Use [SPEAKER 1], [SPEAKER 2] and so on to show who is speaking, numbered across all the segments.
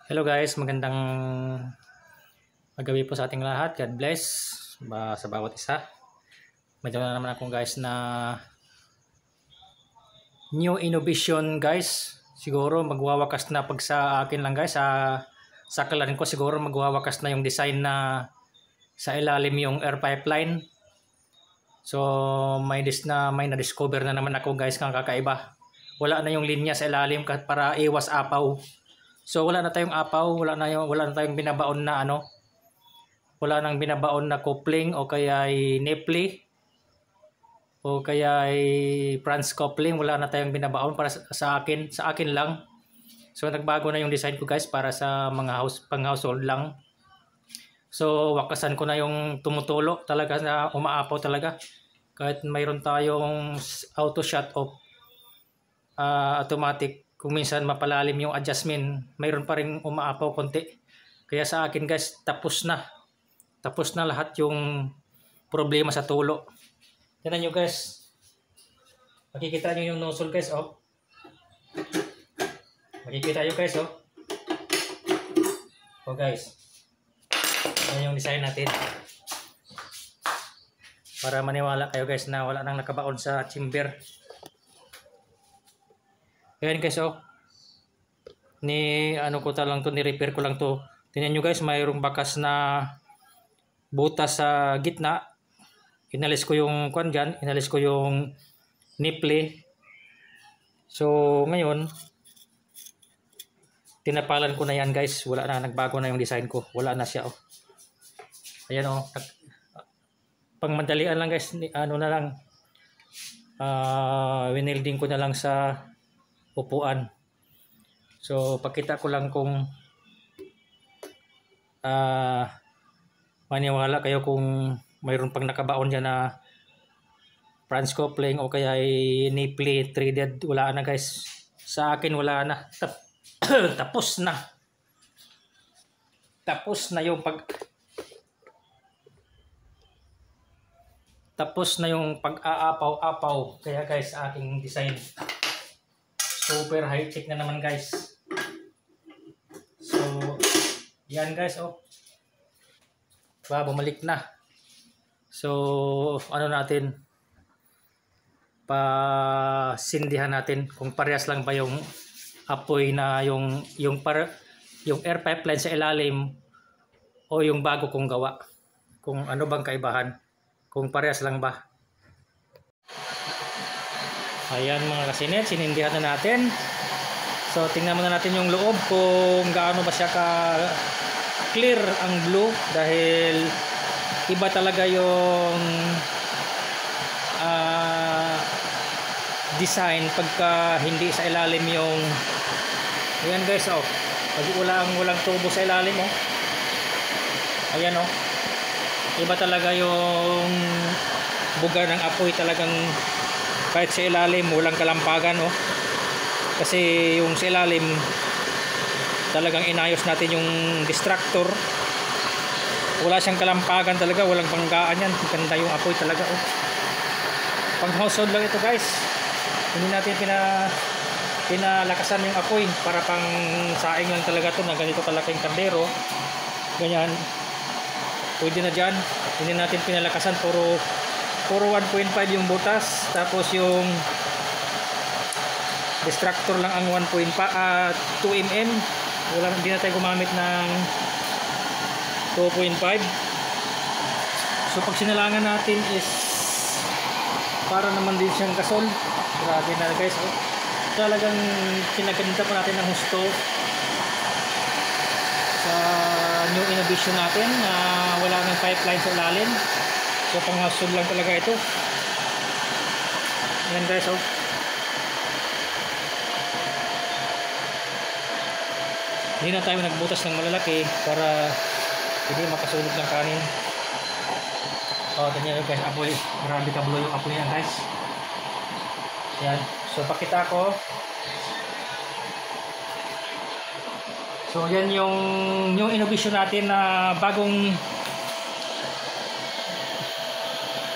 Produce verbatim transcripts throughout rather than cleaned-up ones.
[SPEAKER 1] Hello guys, magandang magabi po sa ating lahat. God bless ba sa bawat isa. Medyo na naman akong guys na new innovation guys. Siguro magwawakas na pag sa akin lang guys. Sa sa kalarin ko siguro magwawakas na yung design na sa ilalim yung air pipeline. So may dis na may na-discover na naman ako guys kang kakaiba. Wala na yung linya sa ilalim para iwas apaw. So wala na tayong apaw, wala na yung wala na tayong binabaon na ano. Wala nang binabaon na coupling o kaya ay nipple o kaya ay Franz coupling, wala na tayong binabaon para sa, sa akin, sa akin lang. So nagbago na yung design ko guys para sa mga house pang household lang. So wakasan ko na yung tumutulo talaga na umaapaw talaga. Kahit mayroon tayong auto shut off, uh, automatic. Kung minsan mapalalim yung adjustment, mayroon pa rin umaapaw konti. Kaya sa akin guys, tapos na. Tapos na lahat yung problema sa tulo. Tignan nyo guys. Makikita nyo yung nozzle guys, oh. Makikita nyo guys, oh. Oh guys. Yan yung design natin. Para maniwala kayo guys na wala nang nakabaon sa chamber. Ayan guys, oh. Ni ano ko ta lang to, ni repair ko lang to. Tingnan nyo guys, mayroong bakas na butas sa gitna. Inalis ko yung kwan dyan, inalis ko yung nipple. So ngayon, tinapalan ko na yan guys. Wala na, nagbago na yung design ko. Wala na siya, oh. Ayan, oh. Pangmadalian lang guys, ano na lang. Uh, winilding ko na lang sa upuan. So pakita ko lang kung uh, maniwala kayo kung mayroon pang nakabaon dyan na Franz coupling o kaya ay nipple threaded. Wala na guys, sa akin wala na. Tap tapos na tapos na yung pag tapos na yung pag-aapaw-apaw. Kaya guys, sa aking design super high tech na naman guys. So yan guys, oh. Ba, bumalik na. So ano natin, pasindihan natin kung parehas lang ba yung apoy na yung yung par yung air pipeline sa ilalim o yung bago kong gawa. Kung ano bang kaibahan, kung parehas lang ba. Ayan mga kasinet, sinindihan na natin. So tingnan muna natin yung loob kung gaano ba siya ka clear ang blue, dahil iba talaga yung uh, design pagka hindi sa ilalim yung ayan guys, oh. Pag walang walang tubo sa ilalim, oh. Ayan, oh. Iba talaga yung buga ng apoy, talagang kahit sa ilalim walang kalampagan, oh. Kasi yung sa ilalim talagang inayos natin yung distractor, wala siyang kalampagan talaga, walang banggaan yan. Ganda yung apoy talaga, oh. Pang household lang ito guys, hindi natin pina pinalakasan yung apoy, para pang saing lang talaga to na ganito kalaking kaldero, ganyan pwede na dyan. Hindi natin pinalakasan, puro puro one point five yung butas, tapos yung distractor lang ang one point five, uh, two millimeter. Wala, hindi na tayo gumamit ng two point five. So pag sinalangan natin is para naman din siyang gasol. Grabe na guys, oh. Talagang kinaganda pa natin ng husto sa new innovation natin na uh, wala ng pipeline sa ilalim. So pang household lang talaga ito. Ayan guys, oh. Hindi na tayo nagbutas ng malalaki para hindi makasunog ng kanin. O, ganyan guys, apoy. Grabe kablo yung apoy yan guys. Yan. So pakita ko. So yan yung yung innovation natin na bagong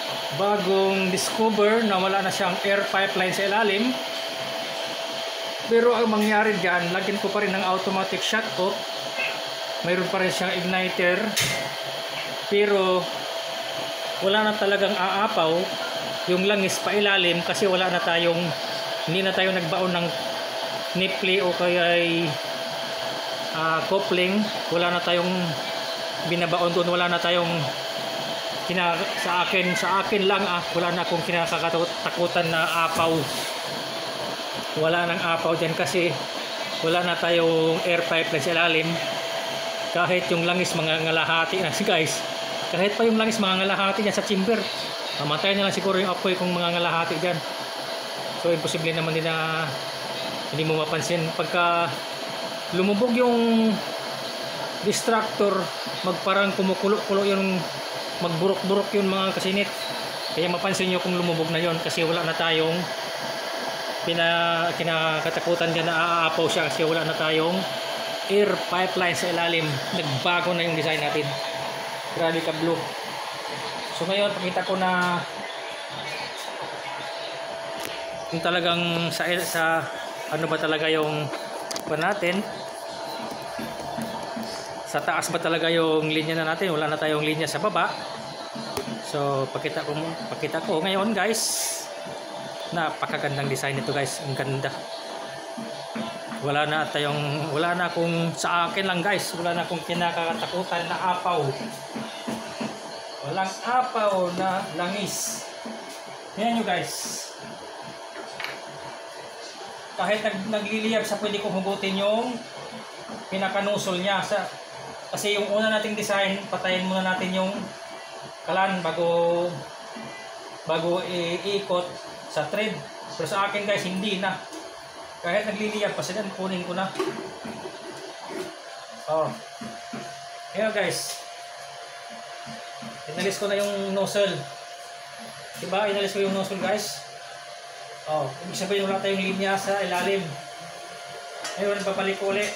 [SPEAKER 1] bagong discover na wala na siyang air pipeline sa ilalim. Pero ang mangyari dyan, lagyan ko pa rin ng automatic shut off. Mayroon pa rin siyang igniter. Pero wala na talagang aapaw yung langis pa ilalim kasi wala na tayong, hindi na tayo nagbaon ng nipple o kaya ay uh, coupling. Wala na tayong binabaon doon, wala na tayong kina, sa akin sa akin lang ah, wala na akong kinakatakutan na apaw. Wala nang apaw dyan kasi wala na tayong air pipeline sa ilalim. Kahit yung langis mga ngalahati na guys, kahit pa yung langis mga ngalahati dyan sa chamber, mamatay na lang siguro yung apoy kung mga ngalahati dyan. So imposible naman din na hindi mo mapansin. Pagka lumubog yung distractor, magparang kumukulo-kulo yung, magburok-burok yung mga kasinit. Kaya mapansin nyo kung lumubog na yon kasi wala na tayong pina, kinakatakutan dyan na aapaw siya kasi wala na tayong air pipeline sa ilalim. Nagbago na yung design natin. Grabe ka blue. So ngayon pakita ko na kung talagang sa, sa ano ba talaga yung pa natin, sa taas ba talaga yung linya na natin, wala na tayong linya sa baba. So pakita ko pakita ko ngayon guys. Napakagandang design nito guys, ang ganda. Wala na tayong, wala na akong, sa akin lang guys, wala na akong kinakatakutan na apaw. Walang apaw na langis. Yan nyo guys. Kahit nag, nagliliyab sa pwede kong hugutin yung pinakanusol niya. Sa, kasi yung una nating design, patayin muna natin yung kalan bago bago iikot sa thread. Pero sa akin guys, hindi na. Kahit nagliliyab pa sila, kunin ko na. Oh. Ayan guys. Inalis ko na yung nozzle. Diba? Inalis ko yung nozzle guys. Oh. Ibig sabihin wala tayong linya sa ilalim. Ngayon, babalik ko ulit.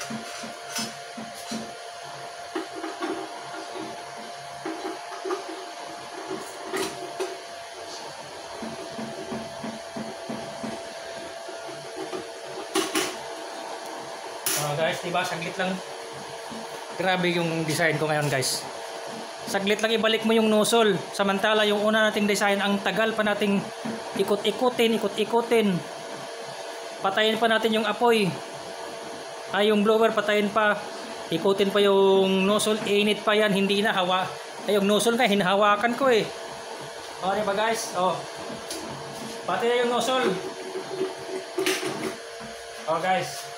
[SPEAKER 1] Uh, guys, diba? Saglit lang. Grabe yung design ko ngayon guys. Saglit lang ibalik mo yung nozzle. Samantala yung una nating design, ang tagal pa nating ikot-ikutin, ikot-ikutin. Patayin pa natin yung apoy. Ay, yung blower patayin pa. Ikutin pa yung nozzle. Init pa yan, hindi na hawa. Ay, yung nozzle nga, hinahawakan ko eh. O, diba guys? O. Pati na yung nozzle. O guys.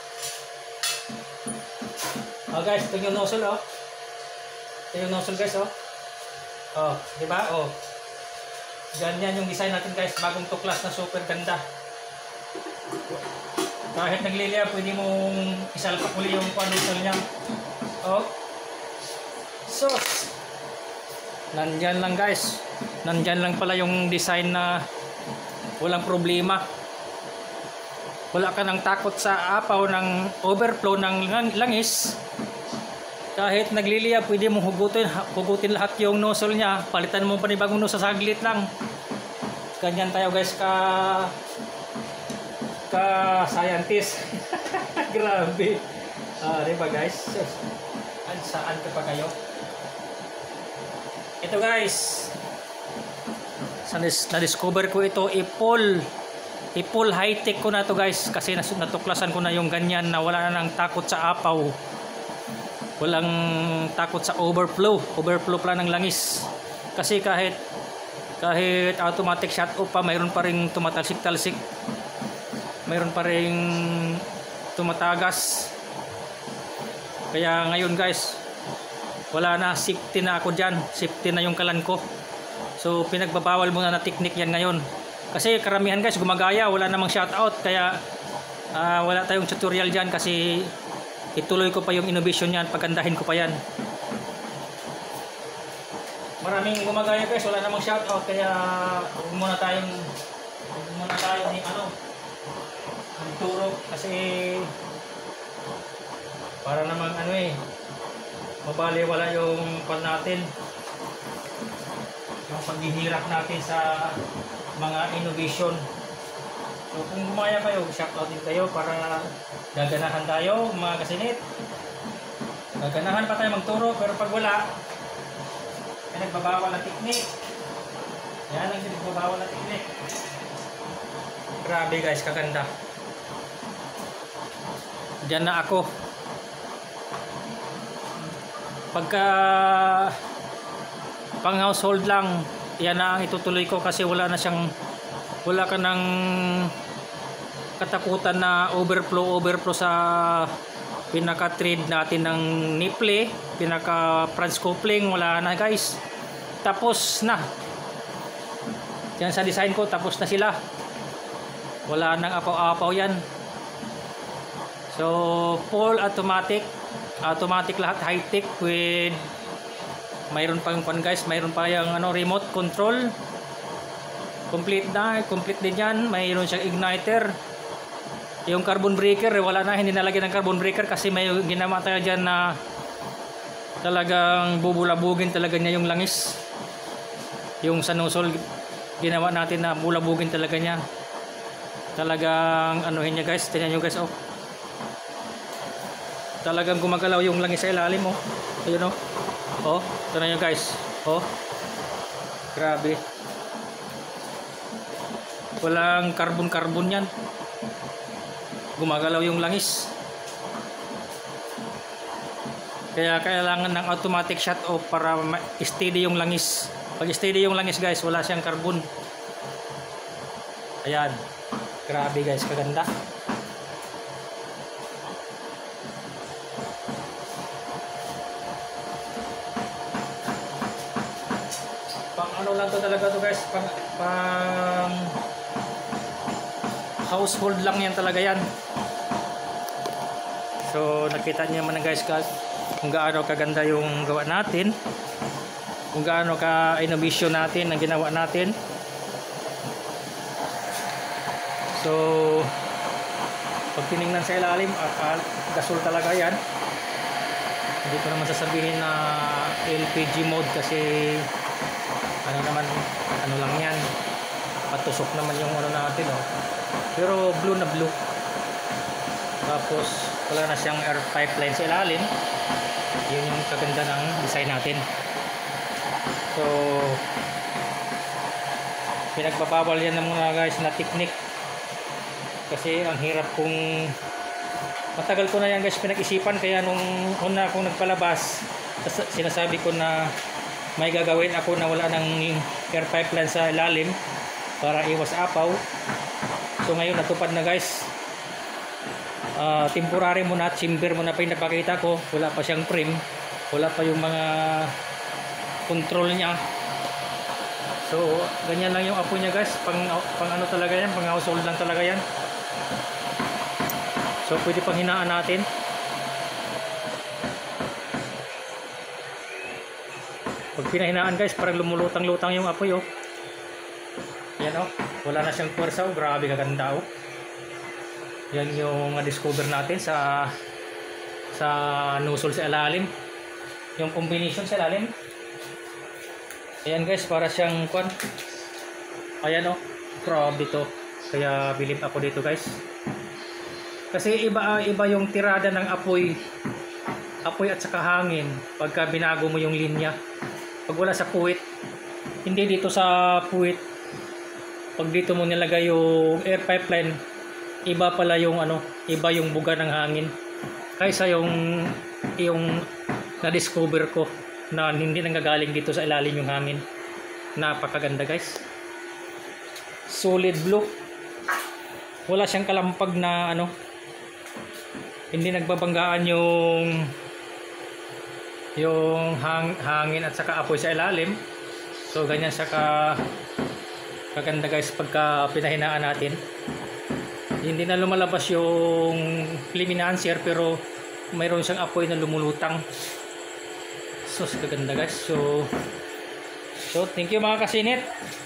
[SPEAKER 1] Oh guys, ito yung nozzle oh. Ito yung nozzle guys oh. Oh, di ba? Oh. Ganyan yung design natin guys, bagong tuklas na super ganda. Kahit nagliliyab, pwede mong isalpak uli yung nozzle niya. Oh. So, nandyan lang guys. Nandyan lang pala yung design na walang problema. Wala ka nang takot sa apaw ng overflow ng langis. Kahit nagliliyab, pwede mong hugutin, hugutin lahat yung nozzle niya. Palitan mo pa ni bagong nozzle, saglit lang. Ganyan tayo guys ka ka scientist. Grabe. Ah, diba guys? Saan ka pa kayo? Ito guys. Na-discover ko ito, i-pull. I-full high-tech ko na to guys kasi natuklasan ko na yung ganyan na wala na nang takot sa apaw, walang takot sa overflow overflow pala ng langis kasi kahit kahit automatic shut off pa, mayroon pa ring tumatalsik-talsik, mayroon pa ring tumatagas. Kaya ngayon guys, wala na, safety na ako dyan, safety na yung kalan ko. So pinagbabawal muna na technique yan ngayon. Kasi karamihan guys gumagaya, wala namang shoutout, kaya uh, wala tayong tutorial dyan kasi ituloy ko pa yung innovation yan, pagandahin ko pa yan. Maraming gumagaya guys, wala namang shoutout, kaya huwag muna tayong huwag muna tayo ni ano magturo kasi para namang ano eh mabali wala yung pan natin, yung paghihirap natin sa mga innovation. So So kung gumaya kayo, shoutout din kayo para gaganahan tayo mga kasinit. Gaganahan pa tayo magturo, pero pag wala, ay nagbabawal ang teknik. Yan ang nagbabawal ang teknik. Grabe guys, kaganda. Diyan na ako. Pagka pang household lang, yan na ang itutuloy ko kasi wala na siyang, wala ka ng katakutan na overflow, overflow sa pinaka-thread natin ng nipple, pinaka-Franz coupling, wala na guys. Tapos na. Yan sa design ko, tapos na sila. Wala nang apaw-apaw yan. So, full automatic. Automatic lahat, high-tech with mayroon pa yung pan guys, mayroon pa yung ano, remote control. Complete na, complete din yan. Mayroon siyang igniter. Yung carbon breaker, wala na, hindi nalagyan ng carbon breaker kasi may ginawa tayo dyan na talagang bubulabugin talaga niya yung langis. Yung sa nozzle, ginawa natin na bulabugin talaga niya. Talagang anuhin niya guys, tingnan nyo guys, oh. Talagang gumagalaw yung langis sa ilalim, oh. Ayun, oh. Oh, tingnan nyo guys, oh. Grabe. Walang carbon-carbon yan. Gumagalaw yung langis. Kaya kailangan ng automatic shut off para steady yung langis. Pag steady yung langis guys, wala siyang carbon. Ayan. Grabe guys, kaganda. Pang ano lang to talaga to guys, pang, pang household lang yan talaga yan. So nakita niyo naman guys kung gaano kaganda yung gawa natin, kung gaano ka innovation natin ang ginawa natin. So pag tinignan sa ilalim, uh, gasol talaga yan. Hindi ko naman sasabihin na L P G mode kasi ano naman, ano lang yan, patusok naman yung ano natin, oh. Pero blue na blue. Tapos wala na siyang air pipeline sa ilalim. Yun yung kaganda ng design natin. So pinagbabawal yan ng mga guys na technique kasi ang hirap kung matagal ko na yan guys pinag-isipan. Kaya nung una akong nagpalabas, sinasabi ko na may gagawin ako na wala ng air pipeline sa ilalim para iwas apaw. So ngayon natupad na guys. Uh, temporary muna, chamber muna pa yung napakita ko. Wala pa siyang frame, wala pa yung mga control niya. So ganyan lang yung apoy niya guys. Pang, pang ano talaga yan, pang household lang talaga yan. So pwede pang hinaan natin. Pag pinahinaan guys, parang lumulutang-lutang yung apoy, oh. Yan, oh. Wala na siyang puwersa, oh. Grabe kaganda, oh. Yan yung na-discover natin sa sa nozzle sa ilalim. Yung combination sa ilalim. Ayan guys, para siyang kwan. Ayan, oh. Grabe to. Kaya bilib ako dito guys. Kasi iba iba yung tirada ng apoy. Apoy at saka hangin pagka binago mo yung linya. Pag wala sa puwit, hindi dito sa puwit. Pag dito mo nilagay yung air pipeline, iba pala yung ano, iba yung buga ng hangin. Kaysa yung yung na-discover ko na hindi nanggagaling dito sa ilalim yung hangin. Napakaganda guys. Solid blue. Wala siyang kalampag na ano. Hindi nagbabanggaan yung yung hang, hangin at saka apoy sa ilalim. So ganyan siya ka kaganda guys pagka pinahinaan natin. Hindi na lumalabas yung flame enhancer pero mayroon siyang apoy na lumulutang. So kaganda guys. So so thank you mga kasinit.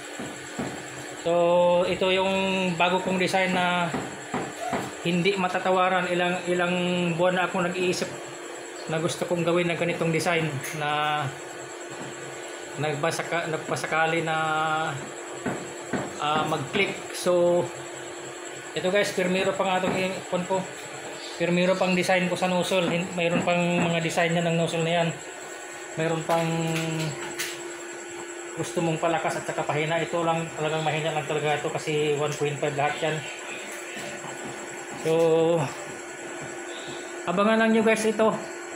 [SPEAKER 1] So ito yung bago kong design na hindi matatawaran. Ilang ilang buwan na ako nag-iisip na gusto kong gawin ng ganitong design na nagbasaka, nagpasakali na uh, mag-click. So Ito guys, pirmiro pa nga itong ipon ko. Pirmiro pang design ko sa nozzle. Mayroon pang mga design niya ng nozzle na yan. Mayroon pang gusto mong palakas at saka pahina. Ito lang talagang mahina lang talaga ito kasi one point five lahat yan. So abangan lang nyo guys ito.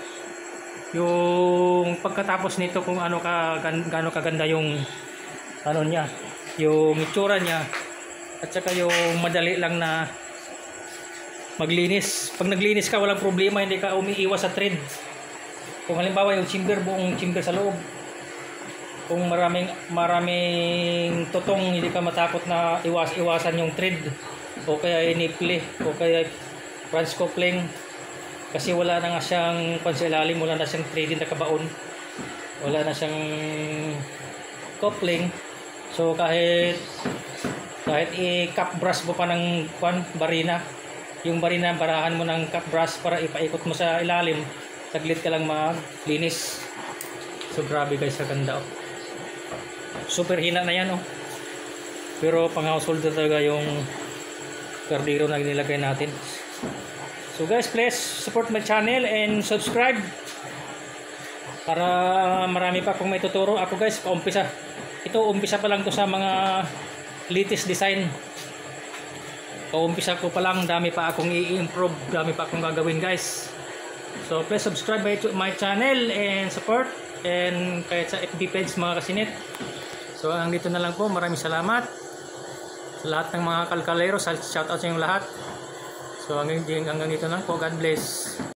[SPEAKER 1] Yung pagkatapos nito kung ano ka gaano kaganda yung ano niya, yung itsura niya. At saka yung madali lang na maglinis. Pag naglinis ka, walang problema, hindi ka umiiwas sa thread. Kung halimbawa yung chamber, buong chamber sa loob. Kung maraming maraming tutong, hindi ka matakot na iwas-iwasan yung thread. O kaya iniple, o kaya French coupling. Kasi wala na nga siyang pansilalim, wala na siyang threading na kabaon. Wala na siyang coupling. So kahit kahit i-cap brush mo pa ng kwan, barina, yung barina barahan mo ng cap brush para ipaikot mo sa ilalim, saglit ka lang maglinis. So grabe guys, sa ganda oh. Super hina na yan oh. Pero pang household talaga yung kardero na nilagay natin. So guys, please support my channel and subscribe para marami pa akong may tuturo. Ako guys, paumpisa. Ito umpisa pa lang to sa mga latest design. Paumpisa ko pa lang, dami pa akong i-improve, dami pa akong gagawin guys. So please subscribe to my channel and support, and kahit sa F B page mga kasinit. So hanggang dito na lang po, maraming salamat sa lahat ng mga kalkalero, shoutout sa inyong lahat. So hanggang, hanggang dito na lang po, God bless.